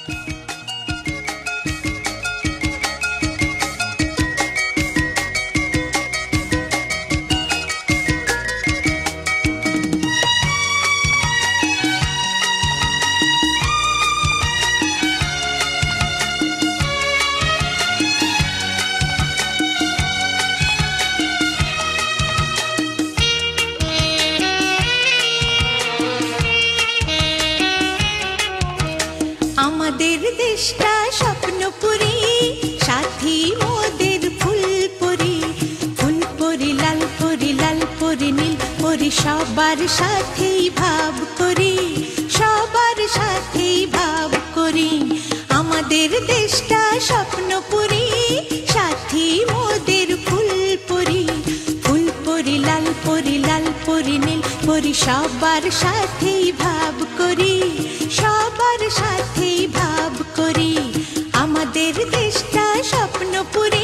দেশটা স্বপ্নপুরী, সাথী মোদের ফুলপুরি। ফুলপুরি লাল পরি, লাল পরি নীল পরি, সবার সাথেই ভাব করি, সবার সাথেই ভাব করি। আমাদের দেশটা স্বপ্নপুরী, সাথী মোদের ফুলপুরি। ফুলপুরি লাল পরি, লাল পরি নীল পরি, সবার সাথেই ভাব করি, সবার সাথেই ভাব করি। আমাদের দেশটা স্বপ্নপুরী।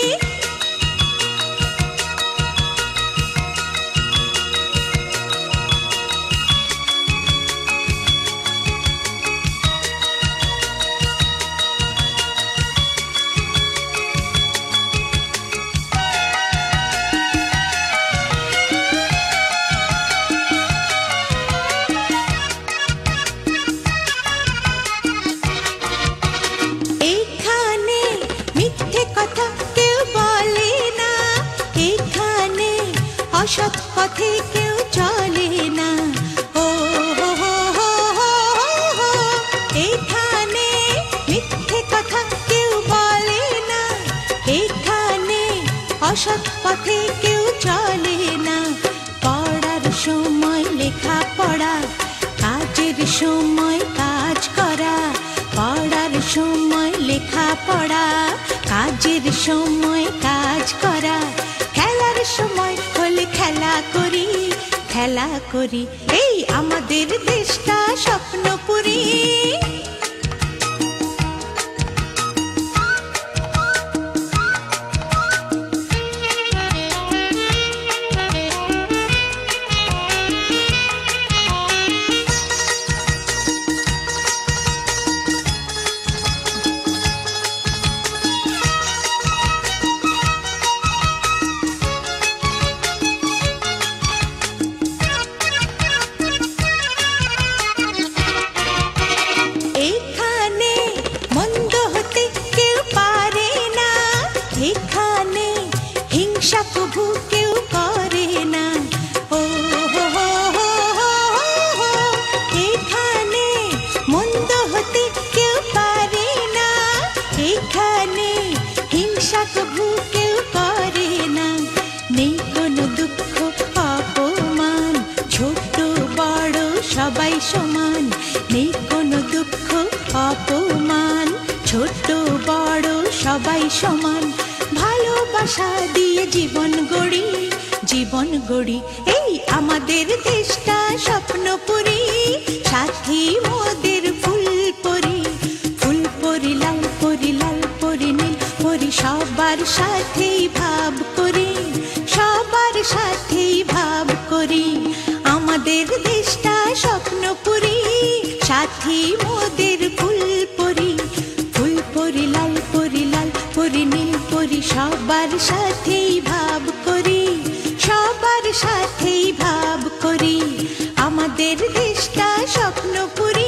অসৎ পথে কেউ চলে না, ও এখানে মিথ্যে কথা কেউ বলে না, এখানে অসৎ পথে কেউ চলে না। পড়ার সময় লেখা পড়া, কাজের সময় কাজ করা। পড়ার সময় লেখা পড়া, কাজের সময় কাজ করা। খেলার সময় হলে খেলা করি, খেলা করি। এই আমাদের দেশটা স্বপ্নপুরী। সবাই সমান, নেই কোনো দুঃখ অপমান। ছোট বড় সবাই সমান, ভালোবাসা দিয়ে জীবন গড়ি, জীবন গড়ি। এই আমাদের দেশটা স্বপ্নপুরী, সাথী মোদের ফুলপুরি। ফুলপুরি লাল পরি, লাল পরি নীল পরি, সবার সাথেই ভাব করি, সবার সাথেই ভাব করি। আমাদের দেশটা স্বপ্নপুরী, সাথী মোদের ফুলপুরি। ফুলপুরি লাল পরি, লাল পরি নীল পরি, সবার সাথেই ভাব করি, সবার সাথেই ভাব করি। আমাদের দেশটা স্বপ্নপুরী।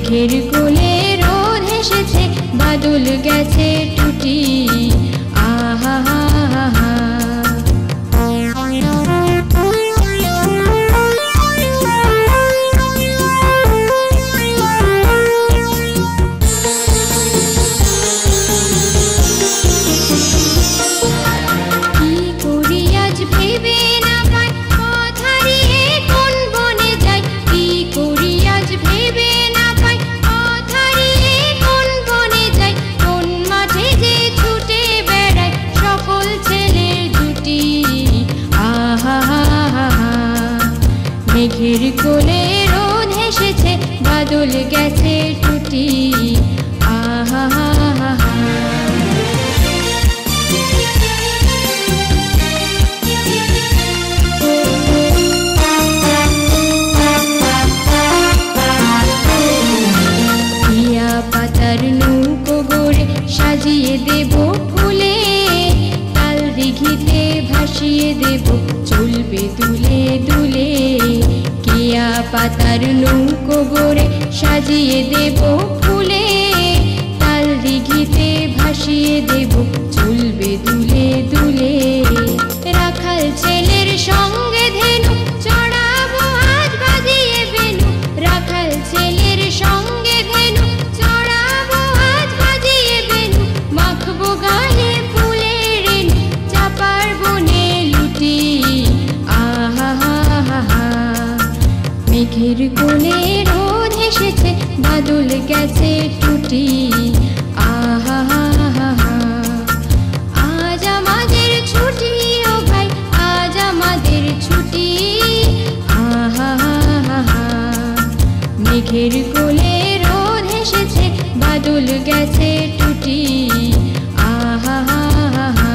মেঘের কোলে রোদ হেসেছে, বাদল গেছে টুটি। আহা হা হা হা। মেঘের কোলে রোদ হেসেছে, বাদল গেছে টুটি। আহা হা হা হা। টিয়া পাতার নৌকো গড়ে সাজিয়ে দেব ফুলে, তাল দিঘিতে ভাসিয়ে দেব চলবে দুলে দুলে। টিয়া পাতার নৌকো গড়ে সাজিয়ে দেব ফুলে, তাল দিঘিতে ভাসিয়ে দেব চলবে দুলে দুলে। রাখাল ছেলের সঙ্গে ধেনু চড়াবো আজ বাজিয়ে বেনু, রাখাল ছেলের সঙ্গে ধেনু চড়াবো আজ বাজিয়ে বেনু। মাখবো গায়ে ফুলের রেণু, চাপার বনে লুটি। আহা হা হা হা। মেঘের কোলে রোদ হেসেছে, বাদল গেছে টুটি। আহা হা হা হা। আজ আমাদের ছুটি ও ভাই, আজ আমাদের ছুটি। আহা হা হা হা। মেঘের কোলে রোদ হেসেছে, বাদল গেছে টুটি। আহা হা হা হা।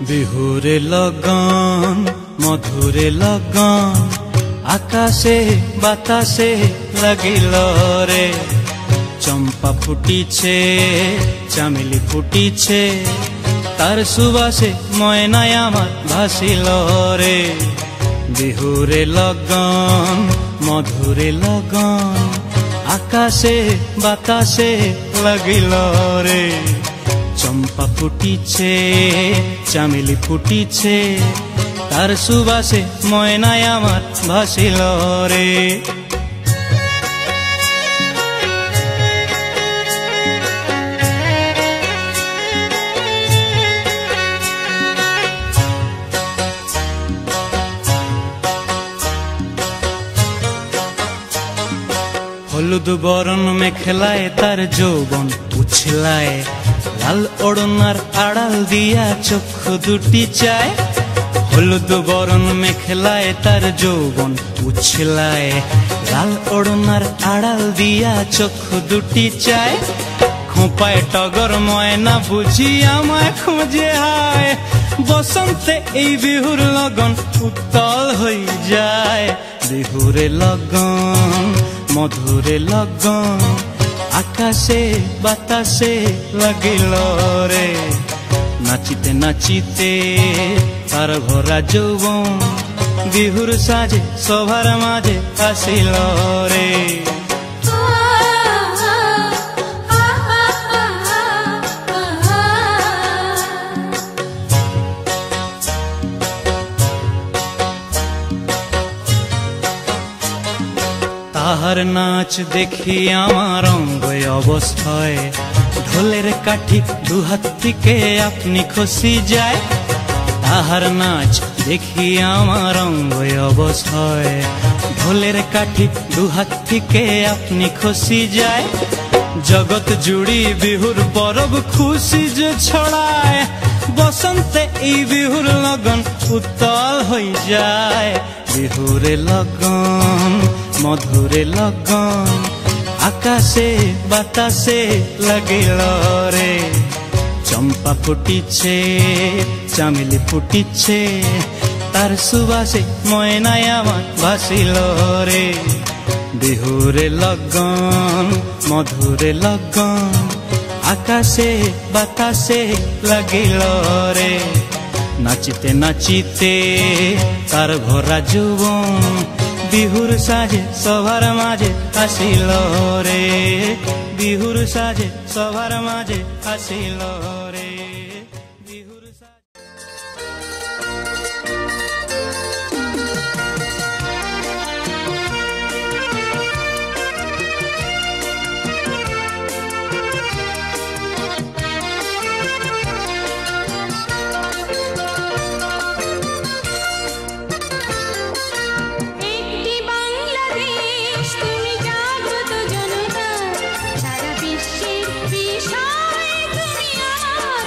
বিহুরে লগন মধুরে লগন আকাশে বাতাসে লাগিল রে চম্পা ফুটিছে চামেলি ফুটিছে তার সুবাসে ময়নায় আমার ভাসিল রে বিহুরে লগন মধুরে লগন আকাশে বাতাসে লাগিল রে চম্পা ফুটিছে চামেলি ফুটিছে তার সুবাসে ময়নায় আমার ভাসিল রে হলুদ বরণ মেখলায় তার যৌবন উছলায় লাল ওড়নার আড়াল দিয়া চক্ষু দুটি চায় হলুদ বরণ মেখলায় তার যৌবন উছলায় লাল ওড়নার আড়াল দিয়া চক্ষু দুটি চায় খোঁপায় টগর ময়না বুঝি আমায় খুঁজে হায় বসন্তে এই বিহুর লগন উত্তল হয়ে যায় বিহুরে লগন মধুরে লগন আকাশে বাতাসে লাগিল রে নাচিতে নাচিতে তার ভরা যৌবন বিহুর সাজে সবার মাঝে আসিল রে তাহার নাচ দেখি আমার অঙ্গ অবস্থায় ঢোলের কাঠি দুহাত থেকে আপনি খসি যায় তাহার নাচ দেখি আমার অঙ্গ অবস্থায় ঢোলের কাঠি দুহাত থেকে আপনি খসি যায় জগৎ জুড়ি বিহুর পরব খুশি যে ছড়ায় বসন্তে এই বিহুর লগন উত্তল হয়ে যায় বিহুরে লগন মধুরে লগন আকাশে বাতাসে লাগিল রে চম্পা ফুটিছে চামেলি ফুটিছে তার সুবাসে ময়নায় আমার ভাসিল রে বিহুরে লগন মধুরে লগন আকাশে বাতাসে লাগিল রে নাচিতে নাচিতে তার ভরা যৌবন বিহুর সাজে সবার মাঝে আসিল রে বিহুর সাজে সবার মাঝে আসিল রে বিহুর সাজে সারা বিশ্বের বিষয় তুমি আমার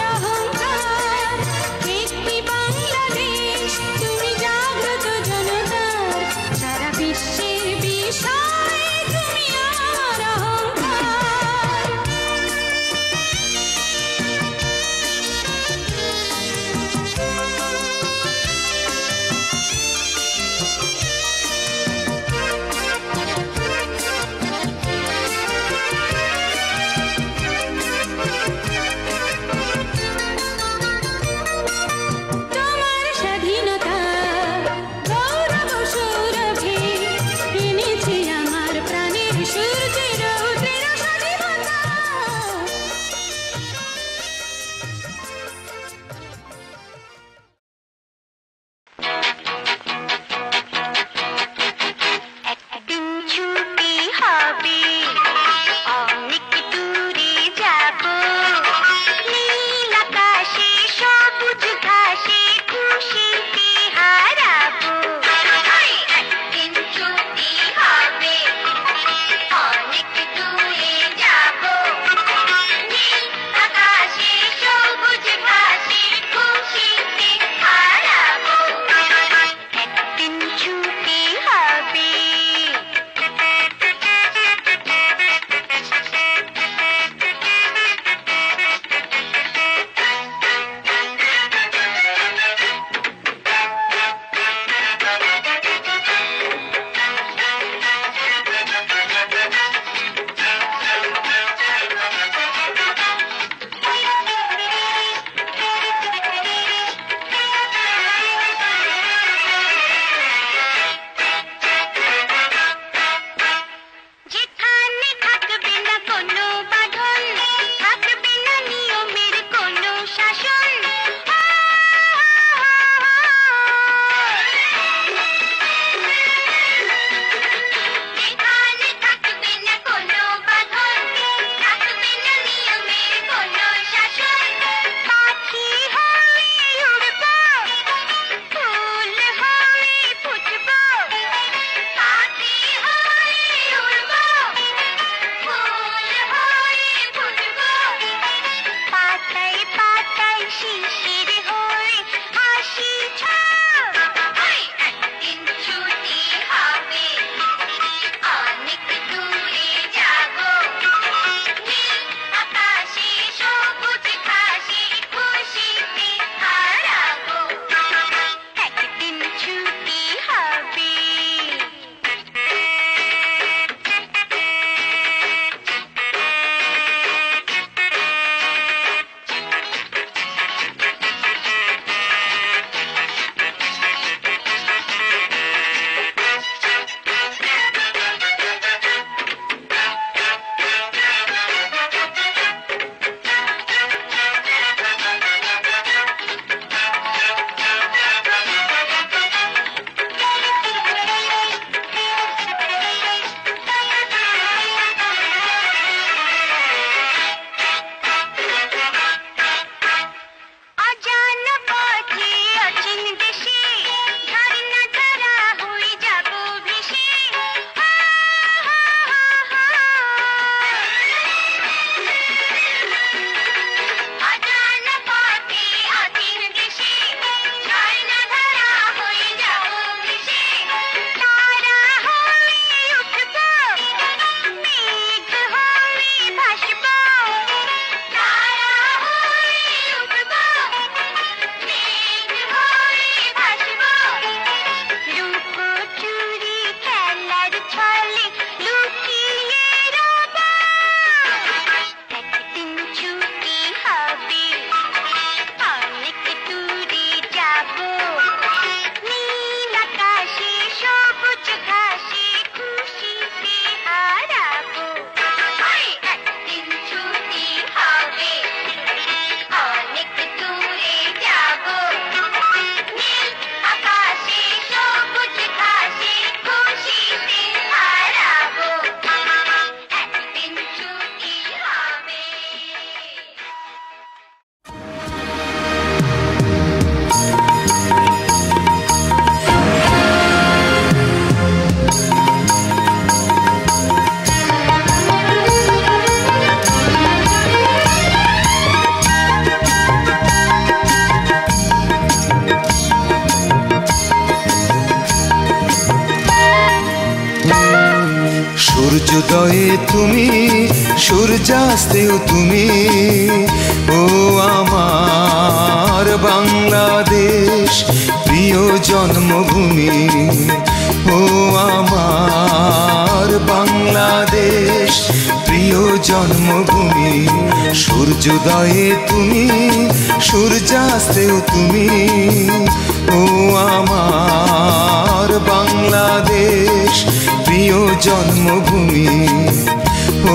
সূর্যোদয়ে তুমি, সূর্যাস্তেও তুমি। ও আমার বাংলাদেশ, প্রিয় জন্মভূমি। ও আমার বাংলাদেশ, প্রিয় জন্মভূমি। সূর্যোদয়ে তুমি, সূর্যাস্তেও তুমি। ও আমার বাংলাদেশ, প্রিয় জন্মভূমি। ও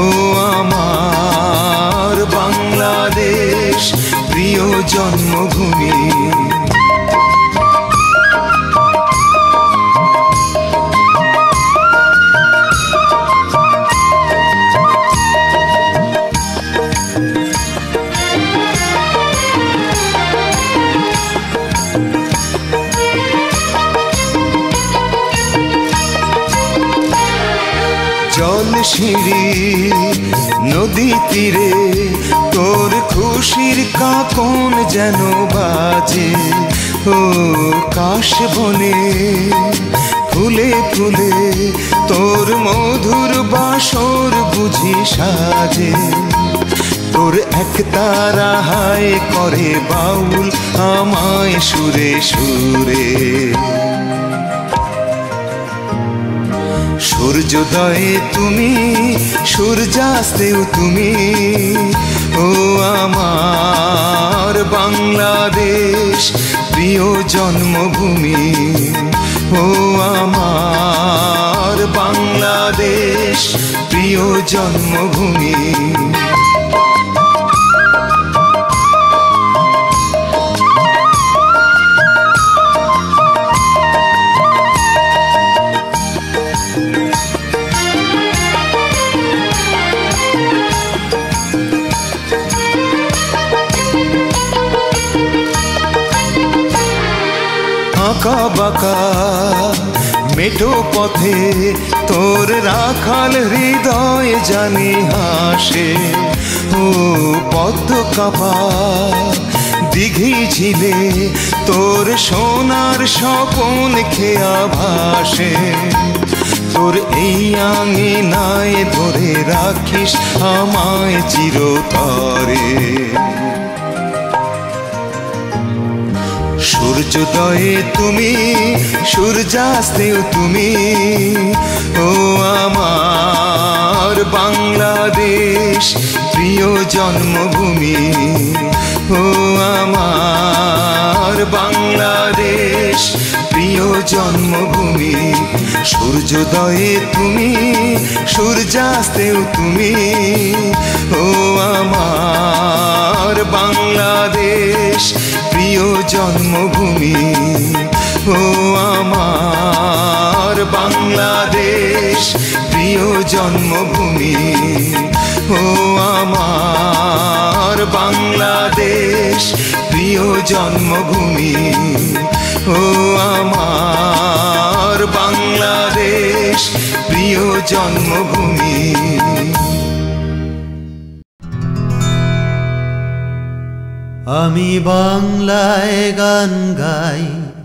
আমার বাংলাদেশ, প্রিয় জন্মভূমি। জল সিঁড়ি নদী তীরে তোর খুশির কাকন যেন বাজে। ও কাশ বনে ফুলে ফুলে তোর মধুর বাসর বুঝি সাজে। তোর একতারা হায় করে বাউল আমায় সুরে সুরে। সূর্যোদয়ে তুমি, সূর্যাস্তেও তুমি। ও আমার বাংলাদেশ, প্রিয় জন্মভূমি। ও আমার বাংলাদেশ, প্রিয় জন্মভূমি। আঁকা বাঁকা মেঠো পথে তোর রাখাল হৃদয় জানি হাসে। ও পদ্ম কাপা দিঘি ঝিলে তোর সোনার স্বপন খেয়া ভাসে। তোর এই আঙিনায় ধরে রাখিস আমায় চিরতরে। সূর্যোদয়ে তুমি, সূর্যাস্তেও তুমি। ও আমার বাংলাদেশ, প্রিয় জন্মভূমি। ও আমার বাংলাদেশ, প্রিয় জন্মভূমি। সূর্যোদয়ে তুমি, সূর্যাস্তেও তুমি। ও আমার বাংলাদেশ, প্রিয় জন্মভূমি। ও আমার বাংলাদেশ, প্রিয় জন্মভূমি। ও আমার বাংলাদেশ, প্রিয় জন্মভূমি। ও আমার বাংলাদেশ, প্রিয় জন্মভূমি। আমি বাংলায় গান গাই,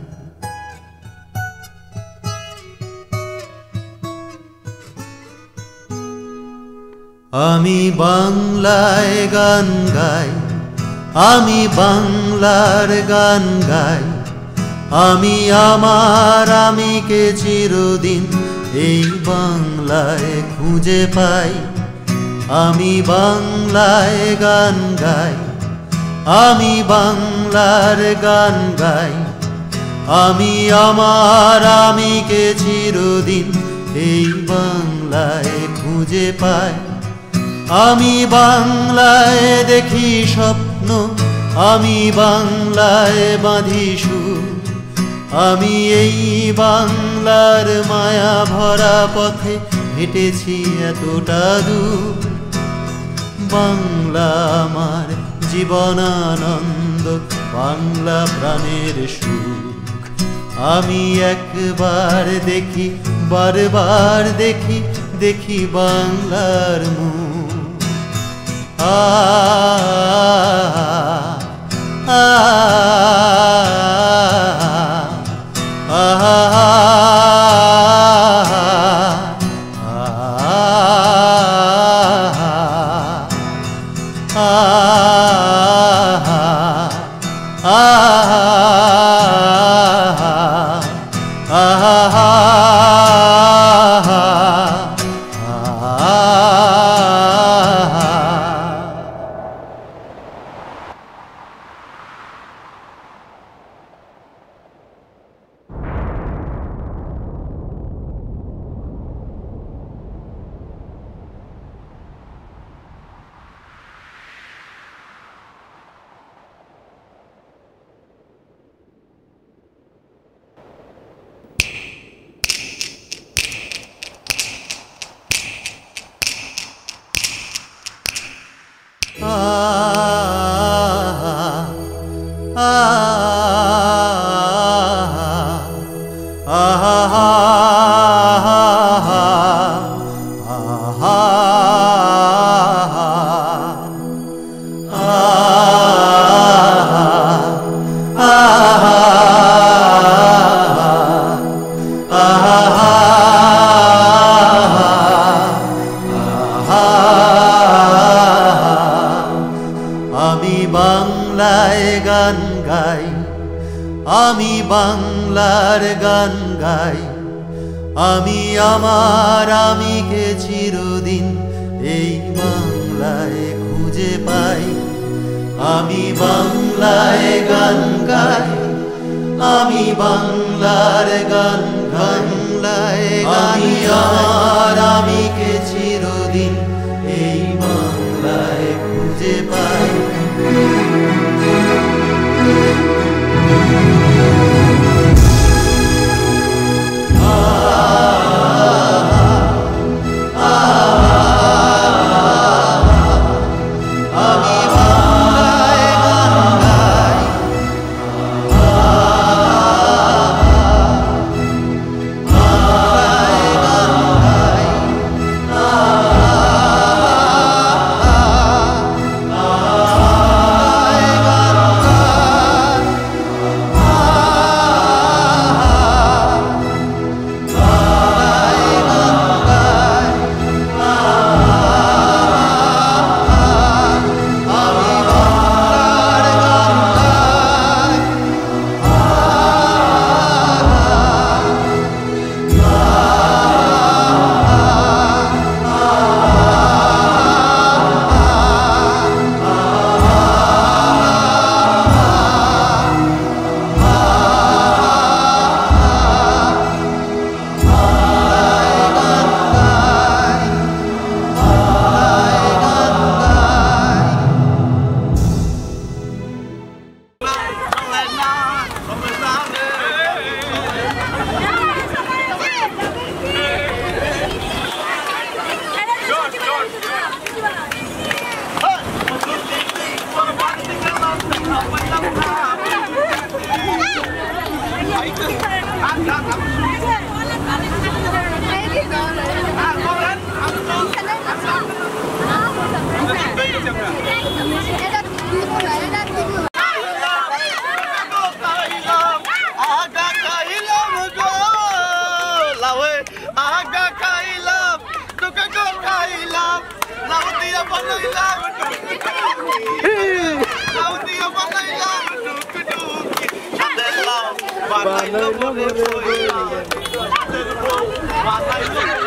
আমি বাংলায় গান গাই, আমি বাংলার গান গাই। আমি আমার আমিকে চিরদিন এই বাংলায় খুঁজে পাই। আমি বাংলায় গান গাই, আমি বাংলার গান গাই। আমি আমার আমিকে চিরদিন এই বাংলায় খুঁজে পাই। আমি বাংলায় দেখি স্বপ্ন, আমি বাংলায় বাঁধি সুর। আমি এই বাংলার মায়া ভরা পথে হেঁটেছি এতটা দূর। বাংলা আমার জীবনানন্দ, বাংলা প্রাণের সুখ। আমি একবার দেখি, বারবার দেখি, দেখি বাংলার মুখ। আ আ আ আমি বাংলায় গান গাই, আমি বাংলার গান গাই, আমি আমার আমিকে চিরদিন এই বাংলায় খুঁজে পাই। আমি বাংলায় গান গাই, আমি বাংলার গান বাংলায় আমি আমার আমিকে চিরদিন এই বাংলায় খুঁজে পাই। Bye.